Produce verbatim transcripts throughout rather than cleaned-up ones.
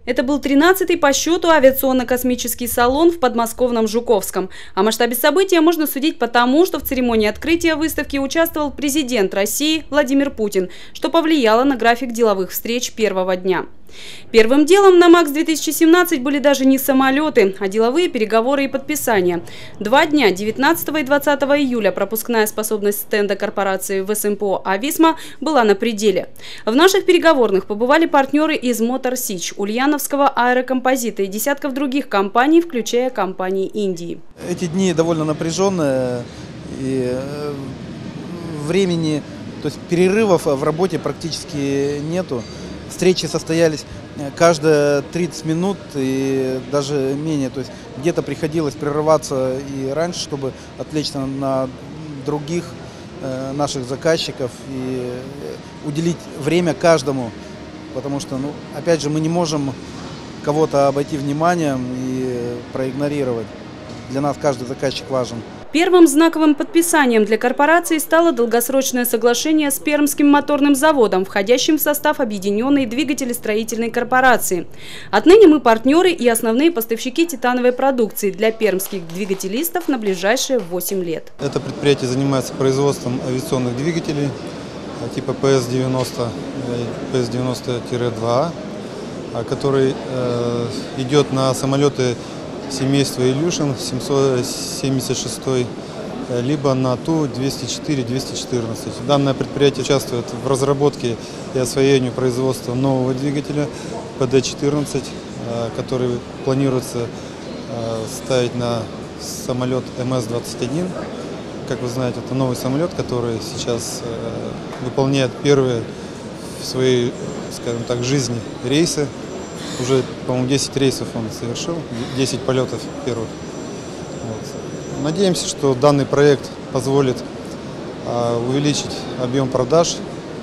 Это был тринадцатый по счету авиационно-космический салон в подмосковном Жуковском. О масштабе события можно судить по тому, что в церемонии открытия выставки участвовал президент России Владимир Путин, что повлияло на график деловых встреч первого дня. Первым делом на МАКС две тысячи семнадцать были даже не самолеты, а деловые переговоры и подписания. Два дня, девятнадцатого и двадцатого июля, пропускная способность стенда корпорации ВСМПО «Ависма» была на пределе. В наших переговорных побывали партнеры из Мотор Сич, Ульяновского аэрокомпозита и десятков других компаний, включая компании Индии. Эти дни довольно напряженные, и времени, то есть перерывов в работе практически нету. Встречи состоялись каждые тридцать минут и даже менее. То есть где-то приходилось прерываться и раньше, чтобы отвлечься на других э, наших заказчиков и уделить время каждому. Потому что, ну, опять же, мы не можем кого-то обойти вниманием и проигнорировать. Для нас каждый заказчик важен. Первым знаковым подписанием для корпорации стало долгосрочное соглашение с Пермским моторным заводом, входящим в состав Объединенной двигателестроительной корпорации. Отныне мы партнеры и основные поставщики титановой продукции для пермских двигателистов на ближайшие восемь лет. Это предприятие занимается производством авиационных двигателей типа П С девяносто, П С девяносто два, который э, идет на самолеты семейства Илюшин семьсот семьдесят шесть, либо на Ту двести четыре двести четырнадцать. Данное предприятие участвует в разработке и освоении производства нового двигателя П Д четырнадцать, который планируется ставить на самолет М С двадцать один. Как вы знаете, это новый самолет, который сейчас выполняет первые в своей, скажем так, жизни рейсы. Уже, по-моему, десять рейсов он совершил, десять полетов первых. Вот. Надеемся, что данный проект позволит а, увеличить объем продаж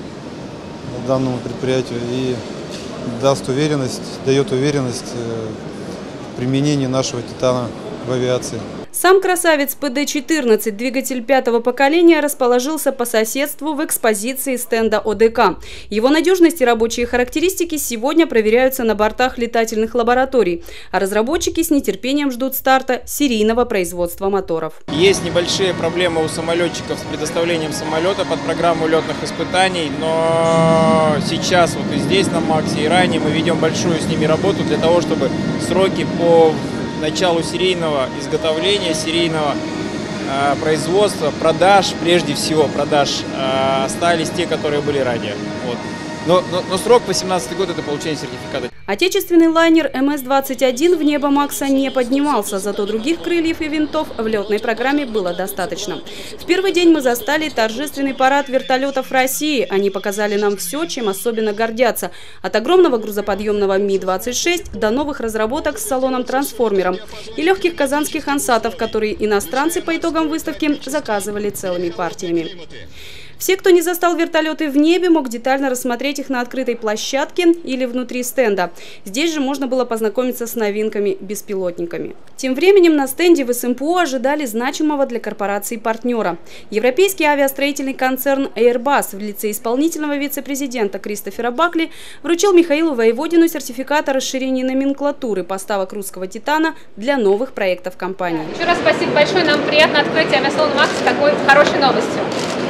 данному предприятию и даст уверенность, дает уверенность в применении нашего титана в авиации. Сам красавец П Д четырнадцать, двигатель пятого поколения, расположился по соседству в экспозиции стенда О Д К. Его надежность и рабочие характеристики сегодня проверяются на бортах летательных лабораторий, а разработчики с нетерпением ждут старта серийного производства моторов. Есть небольшие проблемы у самолетчиков с предоставлением самолета под программу летных испытаний, но сейчас вот и здесь на МАКСе, и ранее мы ведем большую с ними работу для того, чтобы сроки по началу серийного изготовления, серийного э, производства, продаж, прежде всего продаж, э, остались те, которые были ранее. Вот. Но, но, но срок восемнадцатый год – это получение сертификата. Отечественный лайнер М С двадцать один в небо МАКСа не поднимался, зато других крыльев и винтов в летной программе было достаточно. В первый день мы застали торжественный парад вертолетов России. Они показали нам все, чем особенно гордятся. От огромного грузоподъемного Ми двадцать шесть до новых разработок с салоном-трансформером и легких казанских ансатов, которые иностранцы по итогам выставки заказывали целыми партиями. Все, кто не застал вертолеты в небе, мог детально рассмотреть их на открытой площадке или внутри стенда. Здесь же можно было познакомиться с новинками-беспилотниками. Тем временем на стенде В С М П О ожидали значимого для корпорации партнера. Европейский авиастроительный концерн Airbus в лице исполнительного вице-президента Кристофера Бакли вручил Михаилу Воеводину сертификат о расширении номенклатуры поставок русского титана для новых проектов компании. Еще раз спасибо большое. Нам приятно открыть авиасалон МАКС с такой хорошей новостью.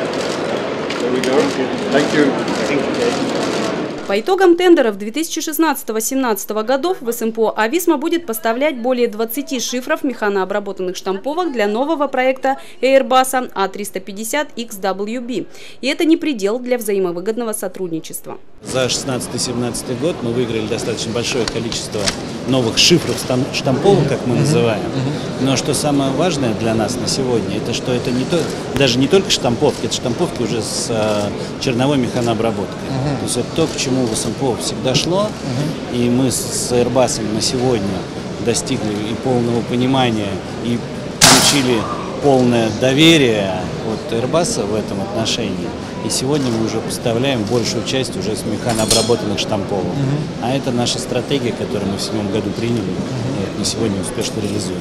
По итогам тендеров две тысячи шестнадцатого — две тысячи семнадцатого годов В С М П О «Ависма» будет поставлять более двадцати шифров механообработанных штамповок для нового проекта Airbus А триста пятьдесят Икс Дабл Ю Би. И это не предел для взаимовыгодного сотрудничества. За шестнадцатый — семнадцатый год мы выиграли достаточно большое количество новых шифров штамповок, как мы называем. Но что самое важное для нас на сегодня, это что это не то, даже не только штамповки, это штамповки уже с э, черновой механообработкой. То есть это то, к чему В С М П О всегда шло, uh-huh. и мы с Airbus на сегодня достигли и полного понимания, и получили полное доверие от Airbus в этом отношении. И сегодня мы уже поставляем большую часть уже с механообработанных штамповок. Mm-hmm. А это наша стратегия, которую мы в седьмом году приняли, mm-hmm. и вот мы сегодня успешно реализуем.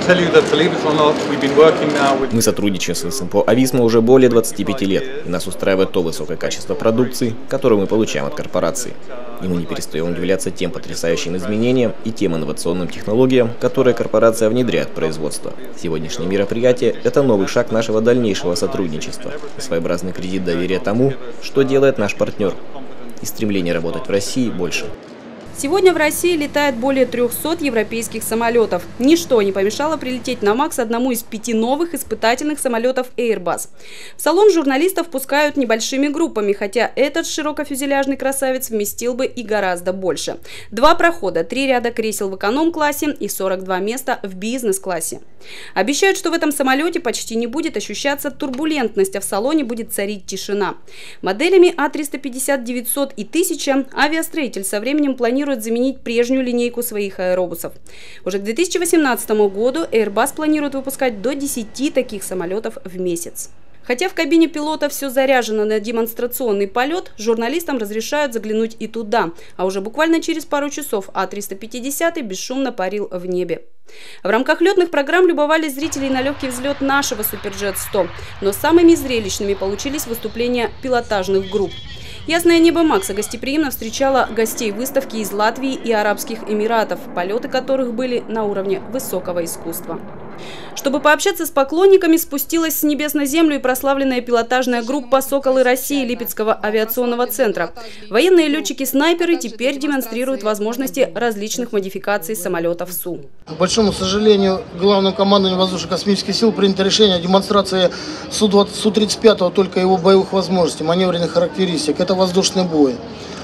Мы сотрудничаем с СМПО «Ависма» уже более двадцати пяти лет, и нас устраивает то высокое качество продукции, которое мы получаем от корпорации. И мы не перестаем удивляться тем потрясающим изменениям и тем инновационным технологиям, которые корпорация внедряет в производство. Сегодняшнее мероприятие – это новый шаг нашего дальнейшего сотрудничества, своеобразный кредит доверия тому, что делает наш партнер, и стремление работать в России больше. Сегодня в России летает более трёхсот европейских самолетов. Ничто не помешало прилететь на МАКС одному из пяти новых испытательных самолетов Airbus. В салон журналистов пускают небольшими группами, хотя этот широкофюзеляжный красавец вместил бы и гораздо больше. Два прохода, три ряда кресел в эконом-классе и сорок два места в бизнес-классе. Обещают, что в этом самолете почти не будет ощущаться турбулентность, а в салоне будет царить тишина. Моделями А триста пятьдесят, девятьсот и тысяча авиастроитель со временем планирует заменить прежнюю линейку своих аэробусов. Уже к две тысячи восемнадцатому году Airbus планирует выпускать до десяти таких самолетов в месяц. Хотя в кабине пилота все заряжено на демонстрационный полет, журналистам разрешают заглянуть и туда, а уже буквально через пару часов А триста пятьдесят бесшумно парил в небе. В рамках летных программ любовали зрителей на легкий взлет нашего Суперджет сто, но самыми зрелищными получились выступления пилотажных групп. Ясное небо МАКСа гостеприимно встречало гостей выставки из Латвии и Арабских Эмиратов, полеты которых были на уровне высокого искусства. Чтобы пообщаться с поклонниками, спустилась с небес на землю и прославленная пилотажная группа «Соколы России» Липецкого авиационного центра. Военные летчики-снайперы теперь демонстрируют возможности различных модификаций самолетов Су. К большому сожалению, главным командованием воздушно-космических сил принято решение о демонстрации Су тридцать пять, только его боевых возможностей, маневренных характеристик. Это воздушный бой.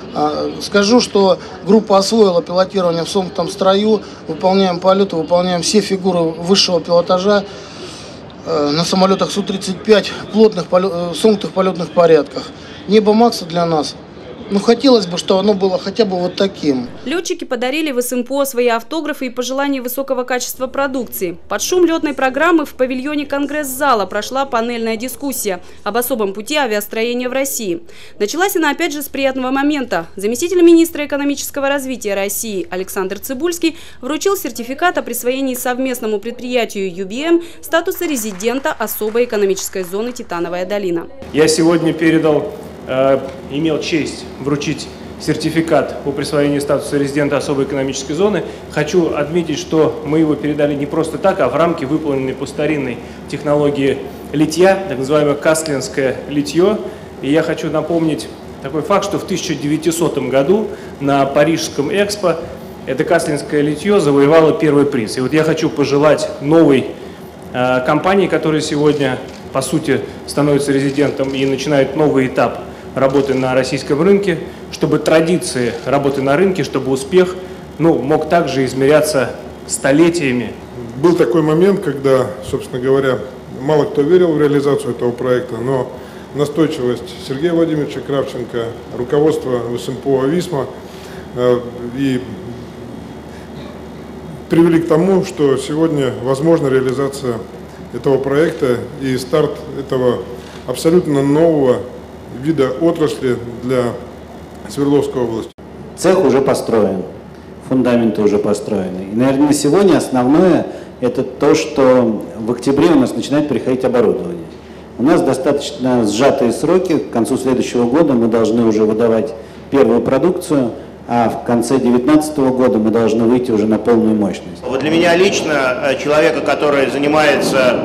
Скажу, что группа освоила пилотирование в сомкнутом строю, выполняем полеты, выполняем все фигуры высшего пилотажа на самолетах Су тридцать пять в плотных сомкнутых полетных порядках. Небо МАКСа для нас. Ну, хотелось бы, чтобы оно было хотя бы вот таким. Летчики подарили в СМПО свои автографы и пожелания высокого качества продукции. Под шум летной программы в павильоне Конгресс-зала прошла панельная дискуссия об особом пути авиастроения в России. Началась она опять же с приятного момента. Заместитель министра экономического развития России Александр Цыбульский вручил сертификат о присвоении совместному предприятию ю би эм статуса резидента особой экономической зоны «Титановая долина». Я сегодня передал... имел честь вручить сертификат по присвоению статуса резидента особой экономической зоны. Хочу отметить, что мы его передали не просто так, а в рамке выполненной по старинной технологии литья, так называемое кастлинское литье. И я хочу напомнить такой факт, что в тысяча девятисотом году на Парижском экспо это кастлинское литье завоевало первый приз. И вот я хочу пожелать новой э, компании, которая сегодня, по сути, становится резидентом и начинает новый этап работы на российском рынке, чтобы традиции работы на рынке, чтобы успех ну, мог также измеряться столетиями. Был такой момент, когда, собственно говоря, мало кто верил в реализацию этого проекта, но настойчивость Сергея Владимировича Кравченко, руководство СМПО «Ависма» э, и привели к тому, что сегодня возможна реализация этого проекта и старт этого абсолютно нового вида отрасли для Свердловской области. Цех уже построен, фундаменты уже построены. И, наверное, сегодня основное – это то, что в октябре у нас начинает приходить оборудование. У нас достаточно сжатые сроки. К концу следующего года мы должны уже выдавать первую продукцию, а в конце две тысячи девятнадцатого года мы должны выйти уже на полную мощность. Вот для меня лично, человека, который занимается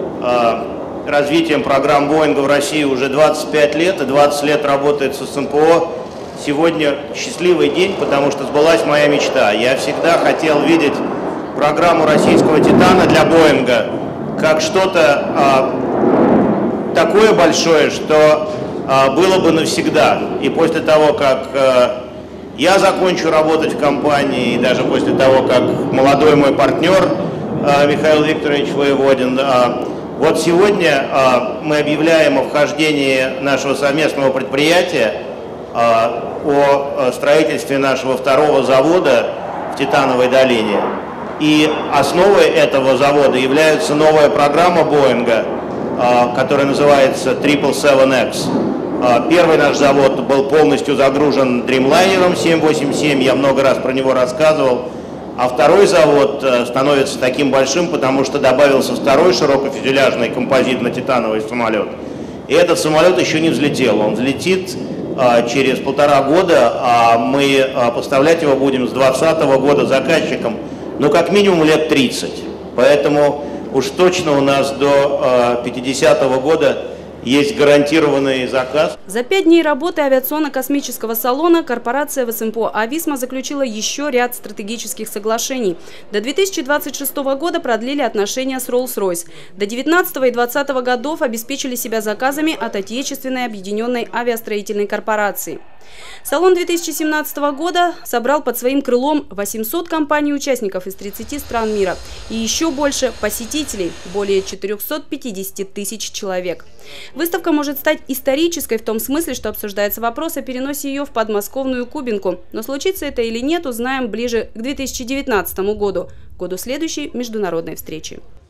э, развитием программ Боинга в России уже двадцать пять лет и двадцать лет работает с СМПО, сегодня счастливый день, потому что сбылась моя мечта. Я всегда хотел видеть программу российского «Титана» для Боинга как что-то э, такое большое, что э, было бы навсегда. И после того, как э, я закончу работать в компании, и даже после того, как молодой мой партнер э, Михаил Викторович Воеводин, э, вот сегодня э, мы объявляем о вхождении нашего совместного предприятия э, о строительстве нашего второго завода в Титановой долине. И основой этого завода является новая программа Боинга, э, которая называется трипл севен икс. Первый наш завод был полностью загружен Dreamliner семь восемь семь, я много раз про него рассказывал. А второй завод становится таким большим, потому что добавился второй широкофюзеляжный композитно-титановый самолет. И этот самолет еще не взлетел. Он взлетит а, через полтора года, а мы а, поставлять его будем с двадцатого года заказчикам, ну как минимум лет тридцать. Поэтому уж точно у нас до пятидесятого года есть гарантированный заказ. За пять дней работы авиационно-космического салона корпорация ВСМПО «Ависма» заключила еще ряд стратегических соглашений. До две тысячи двадцать шестого года продлили отношения с Rolls-Royce. До девятнадцатого и двадцатого годов обеспечили себя заказами от отечественной объединенной авиастроительной корпорации. Салон две тысячи семнадцатого года собрал под своим крылом восемьсот компаний-участников из тридцати стран мира и еще больше посетителей – более четырёхсот пятидесяти тысяч человек. Выставка может стать исторической в том смысле, что обсуждается вопрос о переносе ее в подмосковную Кубинку. Но случится это или нет, узнаем ближе к две тысячи девятнадцатому году, году следующей международной встречи.